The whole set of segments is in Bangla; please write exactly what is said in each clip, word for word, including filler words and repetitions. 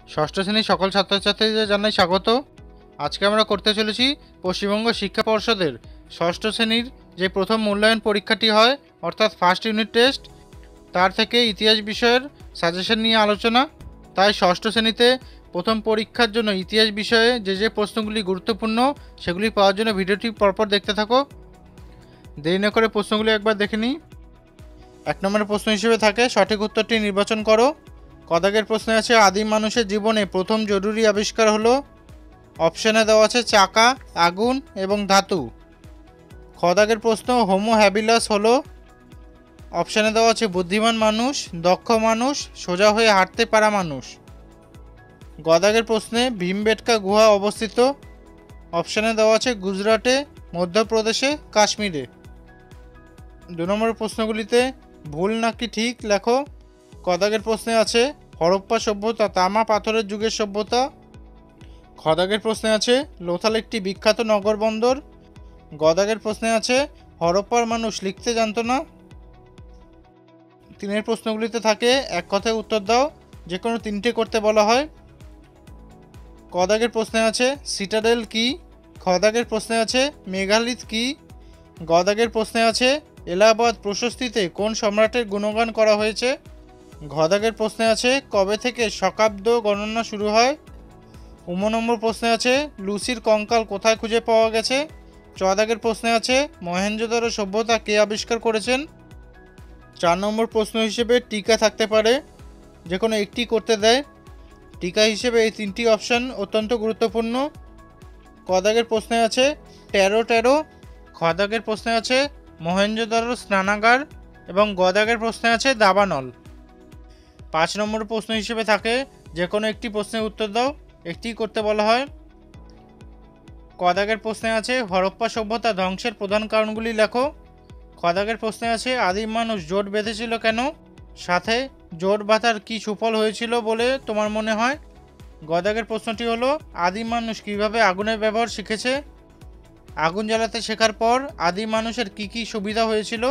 ষষ্ঠ শ্রেণীর সকল ছাত্রছাত্রীদের জানাই স্বাগত। আজকে আমরা করতে চলেছি পশ্চিমবঙ্গ শিক্ষা পর্ষদের ষষ্ঠ শ্রেণীর যে প্রথম মূল্যায়ন পরীক্ষাটি হয় অর্থাৎ ফার্স্ট ইউনিট টেস্ট, তার থেকে ইতিহাস বিষয়ের সাজেশন নিয়ে আলোচনা। তাই ষষ্ঠ শ্রেণীতে প্রথম পরীক্ষার জন্য ইতিহাস বিষয়ে যে যে প্রশ্নগুলি গুরুত্বপূর্ণ সেগুলি পাওয়ার জন্য ভিডিওটি পরপর দেখতে থাকো। দেরি না করে প্রশ্নগুলি একবার দেখে নিই। এক নম্বরের প্রশ্ন হিসেবে থাকে সঠিক উত্তরটি নির্বাচন করো। কদাগের প্রশ্নে আছে আদিম মানুষের জীবনে প্রথম জরুরি আবিষ্কার হলো। অপশানে দেওয়া আছে চাকা, আগুন এবং ধাতু। খদাগের প্রশ্ন হোমো হ্যাবিলাস হলো। অপশানে দেওয়া আছে বুদ্ধিমান মানুষ, দক্ষ মানুষ, সোজা হয়ে হাঁটতে পারা মানুষ। গদাগের প্রশ্নে ভীমবেটকা গুহা অবস্থিত। অপশানে দেওয়া আছে গুজরাটে, মধ্যপ্রদেশে, কাশ্মীরে। দু নম্বর প্রশ্নগুলিতে ভুল নাকি ঠিক লেখো। কদাগের প্রশ্নে আছে হরপ্পা সভ্যতা তামা পাথরের যুগের সভ্যতা। খদাগের প্রশ্নে আছে লোথাল একটি বিখ্যাত নগর বন্দর। গদাগের প্রশ্নে আছে হরপ্পার মানুষ লিখতে জানতো না। তিনের প্রশ্নগুলিতে থাকে এক কথায় উত্তর দাও, যে কোনো তিনটে করতে বলা হয়। কদাগের প্রশ্নে আছে সিটাডেল কি। খদাগের প্রশ্নে আছে মেগালিথ কি। গদাগের প্রশ্নে আছে এলাহাবাদ প্রশস্তিতে কোন সম্রাটের গুণগান করা হয়েছে। ঘদাগের প্রশ্নে আছে কবে থেকে শকাব্দ গণনা শুরু হয়। উম নম্বর প্রশ্নে আছে লুসির কঙ্কাল কোথায় খুঁজে পাওয়া গেছে। চদাগের প্রশ্নে আছে মহেঞ্জোদারো সভ্যতা কে আবিষ্কার করেছেন। চার নম্বর প্রশ্ন হিসেবে টিকা থাকতে পারে, যে কোনো একটি করতে দেয়। টিকা হিসেবে এই তিনটি অপশান অত্যন্ত গুরুত্বপূর্ণ। কদাগের প্রশ্নে আছে টেরো টেরো। খদাগের প্রশ্নে আছে মহেঞ্জোদারো স্নানাগার এবং গদাগের প্রশ্নে আছে দাবানল। পাঁচ নম্বর প্রশ্ন হিসেবে থাকে যে কোনো একটি প্রশ্নের উত্তর দাও, একটি করতে বলা হয়। কদাগের প্রশ্নে আছে হরপ্পা সভ্যতা ধ্বংসের প্রধান কারণগুলি লেখো। খদাগের প্রশ্নে আছে আদিম মানুষ জোট বেঁধেছিল কেন, সাথে জোট বাঁধার কী সুফল হয়েছিল বলে তোমার মনে হয়। গদাগের প্রশ্নটি হলো আদিম মানুষ কীভাবে আগুনের ব্যবহার শিখেছে। আগুন জ্বালাতে শেখার পর আদিম মানুষের কী কী সুবিধা হয়েছিল।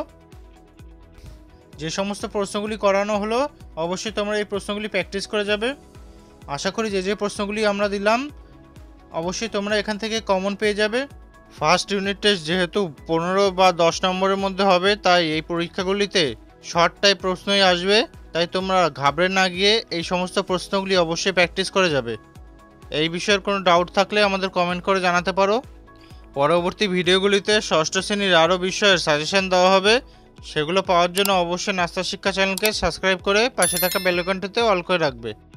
যে সমস্ত প্রশ্নগুলি করানো হলো অবশ্যই তোমরা এই প্রশ্নগুলি প্র্যাকটিস করে যাবে। আশা করি যে যে প্রশ্নগুলি আমরা দিলাম অবশ্যই তোমরা এখান থেকে কমন পেয়ে যাবে। ফার্স্ট ইউনিট টেস্ট যেহেতু পনেরো বা দশ নম্বরের মধ্যে হবে, তাই এই পরীক্ষাগুলিতে শর্ট টাইপ প্রশ্নই আসবে। তাই তোমরা ঘাবড়ে না গিয়ে এই সমস্ত প্রশ্নগুলি অবশ্যই প্র্যাকটিস করে যাবে। এই বিষয়ের কোনো ডাউট থাকলে আমাদের কমেন্ট করে জানাতে পারো। পরবর্তী ভিডিওগুলিতে ষষ্ঠ শ্রেণীর আরও বিষয়ের সাজেশন দেওয়া হবে। সেগুলো পাওয়ার জন্য অবশ্যই নাস্তা শিক্ষা চ্যানেলকে সাবস্ক্রাইব করে পাশে থাকা বেল আইকনটিতে অল করে রাখবে।